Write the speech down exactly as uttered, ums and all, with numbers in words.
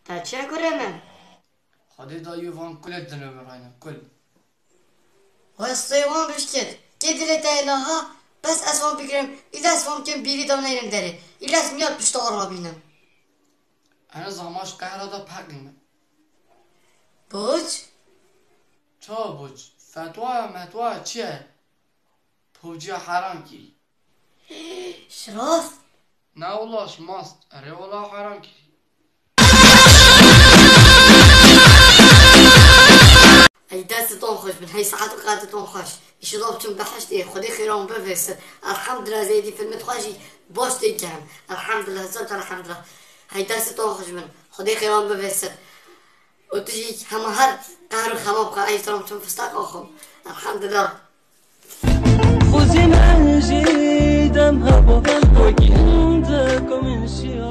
تا چه کنم؟ خودی دایی وان کل دنیا براینه کل. واسه وان بشکد. که دلت اینا بس از وان بگیرم. ایلاس وان کم بیری دام نیم داره. ایلاس میاد پشت آرا بینم. انا زماش قهر دا پقیمه. بوج؟ چه بوج؟ فتوا متوا چیه؟ پوجی حرام کی؟ شراف؟ نه والله ماست. اره والله حرام کی. ای دستتون خوش من هی ساعت و قدرتون خوش اشضابتون بحشتي خدي خيرهم بفسر الحمد لله زيدي في المتخاشي باش تيجهم الحمد لله زلت الحمد لله هي دستتون خوش من خدي خيرهم بفسر وتجي هم هر قهر خمام قا اي ترمتون فستاق اخو الحمد لله خوزي نجي دم هبو وكي عندكم انشي